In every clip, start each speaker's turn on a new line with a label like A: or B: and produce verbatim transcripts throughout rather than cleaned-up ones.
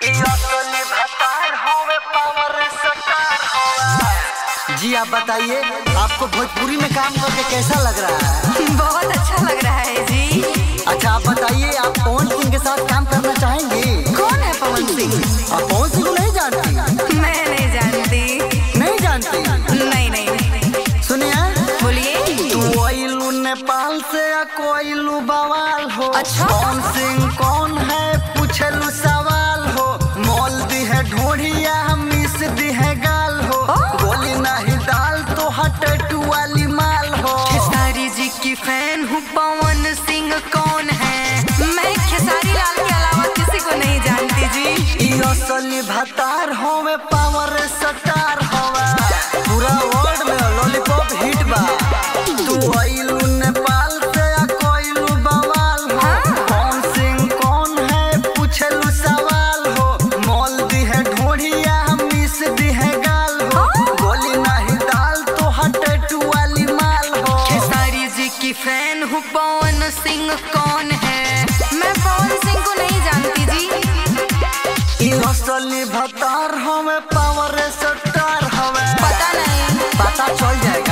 A: जी आप बताइए, आपको भोजपुरी में काम करके कैसा लग रहा है?
B: बहुत अच्छा लग रहा है जी।
A: अच्छा आप बताइए, आप पवन सिंह के साथ काम करना चाहेंगे?
B: कौन है पवन सिंह?
A: आप पवन सिंह को नहीं जानती?
B: मैं नहीं जानती।
A: नहीं जानती?
B: नहीं नहीं।
A: सुनिए,
B: बोलिए।
A: तू आइलू नेपाल से या कोइलू बवाल हो?
B: अच्छा।
A: पवन सिंह कौन है पूछलू सवाल हो? मोल दी है ढोढ़िया मिस दी है गाल हो, गोली नहीं दाल तो टैटू वाली माल हो।
B: खेसारी जी की फैन हूँ, पवन सिंह कौन है? मैं खेसारी लाल के अलावा किसी को नहीं जानती जी।
A: यो असली भतार होवे, पावर स्टार होवे, पूरा वर्ल्ड में लॉलीपॉप हिट बा। तू आइलू नेपाल से या कोइलू बवाल हो?
B: हाँ।
A: पवन सिंह कौन है पूछलू सवाल हो? मोल दी है ढोढ़िया मिस दी है गाल हो, गोली नहीं दाल तो टैटू वाली माल हो।
B: खेसारी जी की फैन हूँ, पवन सिंह कौन है? मैं पवन सिंह को नहीं जानती जी।
A: यो असली भतार होवे, पावर स्टार होवे।
B: पता नहीं।
A: पता चल जाएगा।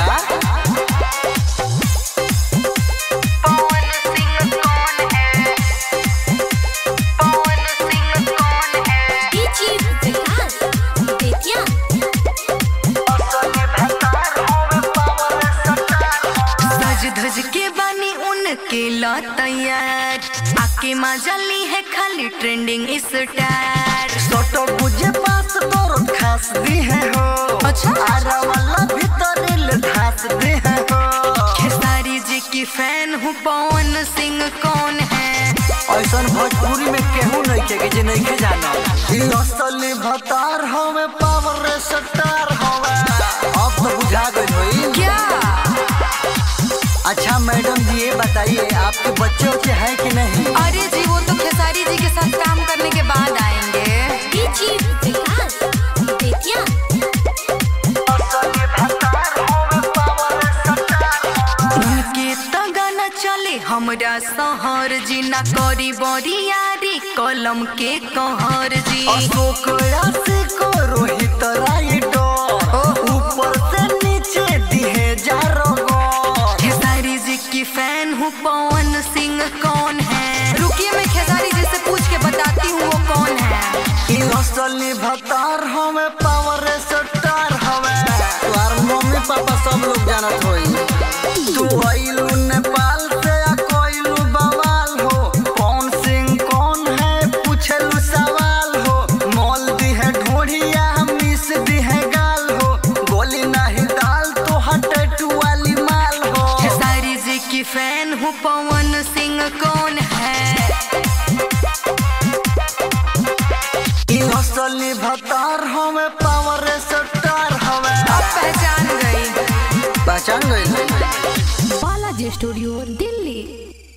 B: पवन सिंह कौन है? पवन सिंह कौन है?
C: डीजे विकास बेतिया।
A: असली भतार होवे, पावर स्टार होवे।
B: सज धज के बनी उनके ला तैयार, आके मजा ली है खाली ट्रेंडिंग स्टार।
A: सोटो बुझे पास तोर खास दी है हो।
B: अच्छा।
A: आरा वाला भीतर ले धास दी है हो।
B: खेसारी जी की फैन हूँ, पवन सिंह कौन है?
A: ऐसन भोजपुरी में केहू नहीं के कि जे नहीं के जाना। ई असली भतार होवे, पावर स्टार होवे। अब तो बुझा गई होई।
B: क्या?
A: अच्छा मैडम जी ये बताइए, आपके बच्चे उच्चे हैं कि नहीं?
B: अरे जी वो तो खेसारी जी के साथ काम करने के बाद आएंगे।
C: डीजे विकास बेतिया।
A: असली भतार होवे, पावर स्टार होवे।
B: उनके तो गाना चले हमरा सहर जी, ना करी बड़ी यारी कलम के कहर जी।
A: अशोक राशि को रोहित राइडो, ऊपर से नीचे दिहे जा रगो।
B: खेसारी जी की फैन हूँ, पवन सिंह कौन है? रुकिए मैं खेसारी जी से पूछ के बताती हूँ वो कौन है।
A: ई असली भतार हमें पावर स्टार हमें, तुम्हार मम्मी पापा सब लोग जानत होई। तू आइलू नेपाल से या कोइलू बवाल हो? पवन सिंह कौन है पूछलू सवाल हो? मोल दी है ढोढ़िया मिस दी है गाल हो, गोली नहीं दाल तो टैटू वाली माल हो।
B: खेसारी जी की फैन हूँ, पवन सिंह कौन है?
A: ई असली भतार हमें पावर स्टार हमें।
B: अब पहचान गई।
A: पहचान गई।
C: बालाजी स्टूडियो दिल्ली।